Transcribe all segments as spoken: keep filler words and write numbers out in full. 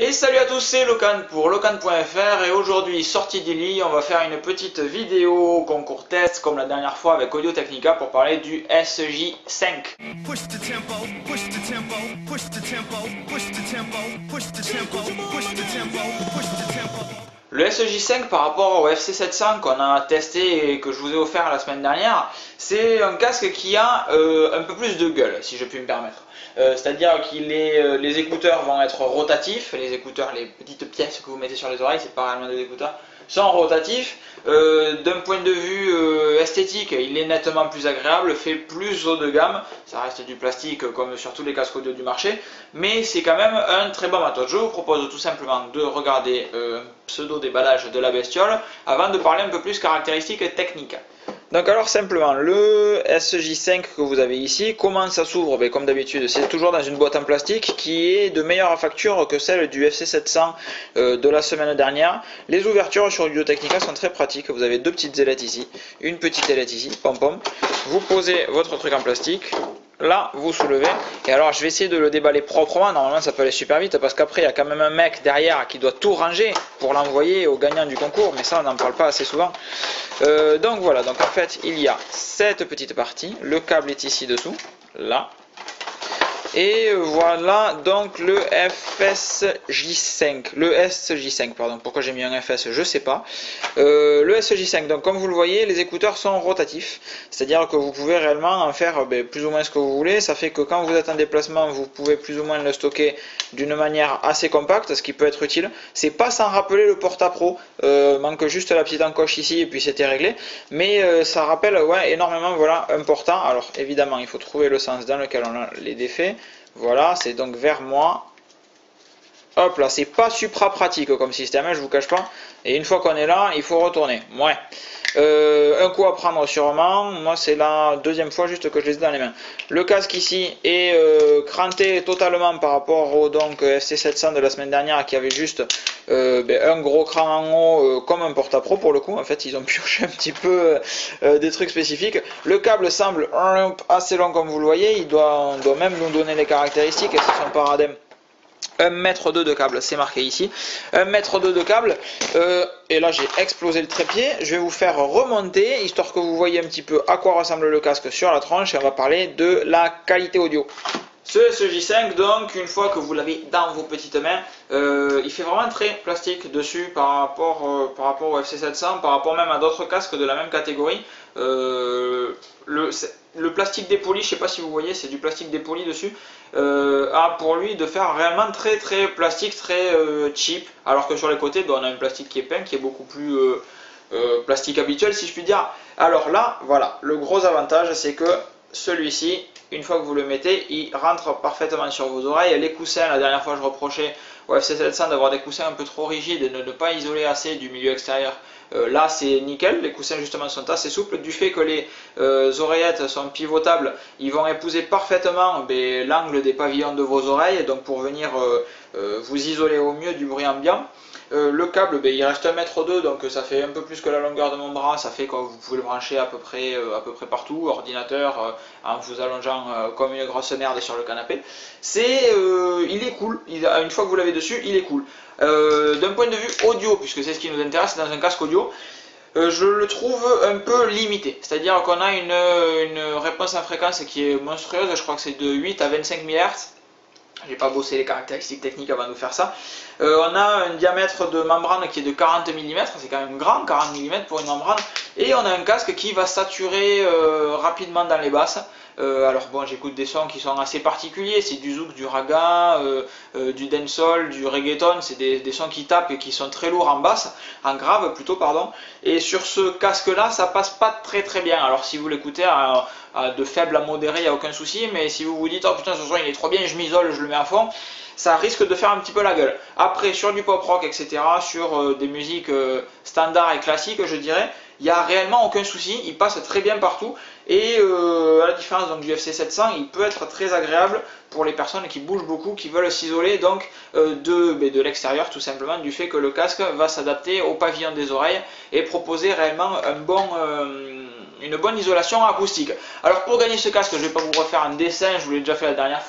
Et salut à tous, c'est Locan pour Locan point F R et aujourd'hui, sortie du lit, on va faire une petite vidéo concours test comme la dernière fois avec Audio Technica pour parler du S J cinq. Le S J cinq par rapport au F C sept cents qu'on a testé et que je vous ai offert la semaine dernière, c'est un casque qui a euh, un peu plus de gueule, si je puis me permettre. Euh, C'est-à-dire que euh, les écouteurs vont être rotatifs, les écouteurs, les petites pièces que vous mettez sur les oreilles, c'est pas réellement des écouteurs, sont rotatifs. Euh, D'un point de vue euh, esthétique, il est nettement plus agréable, fait plus haut de gamme, ça reste du plastique comme sur tous les casques audio du marché, mais c'est quand même un très bon matos. Je vous propose tout simplement de regarder euh, un pseudo déballage de la bestiole avant de parler un peu plus caractéristiques techniques. Donc alors simplement, le S J cinq que vous avez ici, comment ça s'ouvre? Ben, comme d'habitude, c'est toujours dans une boîte en plastique qui est de meilleure facture que celle du F C sept cents euh, de la semaine dernière. Les ouvertures sur Audio Technica sont très pratiques, vous avez deux petites ailettes ici, une petite ailette ici, pom pom. Vous posez votre truc en plastique. Là, vous soulevez, et alors je vais essayer de le déballer proprement, normalement ça peut aller super vite, parce qu'après il y a quand même un mec derrière qui doit tout ranger pour l'envoyer au gagnant du concours, mais ça on n'en parle pas assez souvent. Euh, donc voilà, donc en fait il y a cette petite partie, le câble est ici dessous, là. Et voilà donc le F S J cinq, le S J cinq, pardon, pourquoi j'ai mis un F S, je sais pas. Euh, le S J cinq, donc comme vous le voyez, les écouteurs sont rotatifs, c'est-à-dire que vous pouvez réellement en faire ben, plus ou moins ce que vous voulez. Ça fait que quand vous êtes en déplacement, vous pouvez plus ou moins le stocker d'une manière assez compacte, ce qui peut être utile. C'est pas sans rappeler le Porta-Pro, euh, manque juste la petite encoche ici et puis c'était réglé, mais euh, ça rappelle ouais, énormément voilà, un Porta. Alors évidemment, il faut trouver le sens dans lequel on a les défaits. Voilà, c'est donc vers moi. Hop là, c'est pas supra pratique comme système, hein, je vous cache pas. Et une fois qu'on est là, il faut retourner. Ouais. Euh, un coup à prendre sûrement. Moi, c'est la deuxième fois juste que je les ai dans les mains. Le casque ici est euh, cranté totalement par rapport au donc F C sept cents de la semaine dernière qui avait juste euh, ben, un gros cran en haut euh, comme un Porta-Pro pour le coup. En fait, ils ont pioché un petit peu euh, des trucs spécifiques. Le câble semble euh, assez long comme vous le voyez. Il doit, on doit même nous donner les caractéristiques. C'est son paradème. un mètre deux de câble, c'est marqué ici, un mètre deux de câble, euh, et là j'ai explosé le trépied. Je vais vous faire remonter, histoire que vous voyez un petit peu à quoi ressemble le casque sur la tronche, et on va parler de la qualité audio. Ce S J cinq, donc, une fois que vous l'avez dans vos petites mains, euh, il fait vraiment très plastique dessus par rapport, euh, par rapport au F C sept cents, par rapport même à d'autres casques de la même catégorie. Euh, le, le plastique dépoli, je ne sais pas si vous voyez, c'est du plastique dépoli dessus, euh, a pour lui de faire réellement très très plastique, très euh, cheap, alors que sur les côtés, ben, on a un plastique qui est peint, qui est beaucoup plus euh, euh, plastique habituel, si je puis dire. Alors là, voilà, le gros avantage, c'est que celui-ci, une fois que vous le mettez, il rentre parfaitement sur vos oreilles. Les coussins, la dernière fois je reprochais au F C sept cents d'avoir des coussins un peu trop rigides et de ne pas isoler assez du milieu extérieur. Euh, là c'est nickel, les coussins justement sont assez souples, du fait que les euh, oreillettes sont pivotables, ils vont épouser parfaitement ben, l'angle des pavillons de vos oreilles, donc pour venir euh, euh, vous isoler au mieux du bruit ambiant. Euh, le câble, ben, il reste un mètre deux, donc ça fait un peu plus que la longueur de mon bras, ça fait que vous pouvez le brancher à peu près, euh, à peu près partout, ordinateur, euh, en vous allongeant euh, comme une grosse merde sur le canapé. C'est, euh, il est cool, il, une fois que vous l'avez dessus, il est cool. Euh, D'un point de vue audio, puisque c'est ce qui nous intéresse dans un casque audio, euh, je le trouve un peu limité. C'est-à-dire qu'on a une, une réponse en fréquence qui est monstrueuse, je crois que c'est de huit à vingt-cinq mille hertz. J'ai pas bossé les caractéristiques techniques avant de faire ça. Euh, on a un diamètre de membrane qui est de quarante millimètres, c'est quand même grand, quarante millimètres pour une membrane. Et on a un casque qui va saturer euh, rapidement dans les basses. Euh, alors bon, j'écoute des sons qui sont assez particuliers, c'est du zouk, du raga, euh, euh, du dancehall, du reggaeton, c'est des, des sons qui tapent et qui sont très lourds en basse, en grave plutôt, pardon. Et sur ce casque-là, ça passe pas très très bien. Alors si vous l'écoutez à, à de faible à modéré, il n'y a aucun souci, mais si vous vous dites, oh putain, ce son il est trop bien, je m'isole, je le mets à fond, ça risque de faire un petit peu la gueule. Après, sur du pop rock, et cetera, sur euh, des musiques euh, standards et classiques, je dirais, il n'y a réellement aucun souci, il passe très bien partout. Et euh, à la différence donc, du F C sept cents, il peut être très agréable pour les personnes qui bougent beaucoup, qui veulent s'isoler donc euh, de, ben, de l'extérieur, tout simplement, du fait que le casque va s'adapter au pavillon des oreilles et proposer réellement un bon, euh, une bonne isolation acoustique. Alors pour gagner ce casque, je ne vais pas vous refaire un dessin, je vous l'ai déjà fait la dernière fois,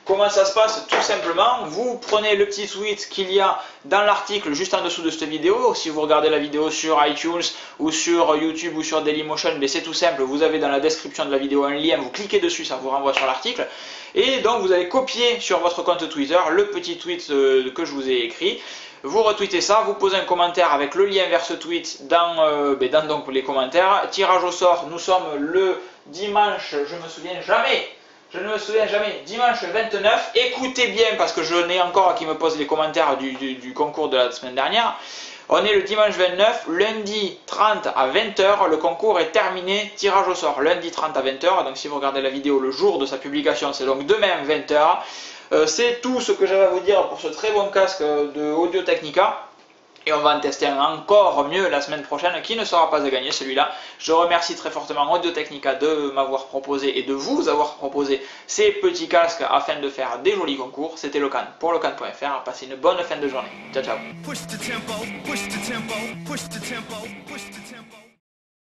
Comment ça se passe? Tout simplement, vous prenez le petit tweet qu'il y a dans l'article juste en dessous de cette vidéo. Si vous regardez la vidéo sur iTunes ou sur YouTube ou sur Dailymotion, c'est tout simple, vous avez dans la description de la vidéo un lien, vous cliquez dessus, ça vous renvoie sur l'article. Et donc vous allez copier sur votre compte Twitter le petit tweet que je vous ai écrit. Vous retweetez ça, vous posez un commentaire avec le lien vers ce tweet dans, euh, ben dans donc les commentaires. Tirage au sort, nous sommes le dimanche, je me souviens jamais. Je ne me souviens jamais, dimanche vingt-neuf, écoutez bien parce que je n'ai encore qui me posent les commentaires du, du, du concours de la semaine dernière. On est le dimanche vingt-neuf, lundi trente à vingt heures, le concours est terminé, tirage au sort, lundi trente à vingt heures, donc si vous regardez la vidéo le jour de sa publication, c'est donc demain vingt heures. Euh, c'est tout ce que j'avais à vous dire pour ce très bon casque de Audio Technica. Et on va en tester un encore mieux la semaine prochaine qui ne sera pas à gagner celui-là. Je remercie très fortement Audio Technica de m'avoir proposé et de vous avoir proposé ces petits casques afin de faire des jolis concours. C'était Locan pour locan point F R. Passez une bonne fin de journée. Ciao ciao.